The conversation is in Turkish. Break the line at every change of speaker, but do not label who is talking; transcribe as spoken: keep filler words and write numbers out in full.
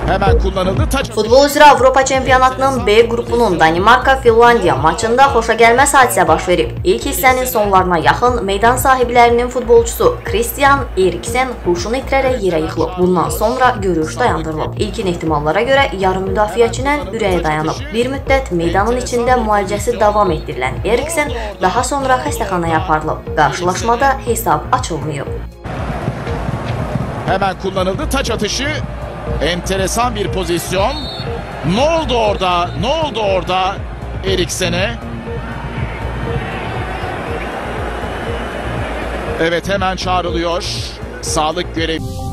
Hemen kullanıldı. Taç.
Futbol üzrə Avropa Çempionatının B qrupunun Danimarka-Finlandiya maçında xoşagəlməz hadisə baş verib. İlk hissənin sonlarına yaxın meydan sahiblərinin futbolçusu Christian Eriksen huşunu itirərək yerə yıxılıb. Bundan sonra görüş dayandırılıb. İlkin ehtimallara görə yarım müdafiəçinin ürəyi dayanıb. Bir müddət meydanın içində müalicəsi davam etdirilən Eriksen daha sonra xəstəxanaya aparılıb. Qarşılaşmada hesab açılmayıb.
Hemen kullanıldı. Taç atışı. Enteresan bir pozisyon. Ne oldu orada? Ne oldu orada Eriksen'e? Evet, hemen çağrılıyor. Sağlık görevi.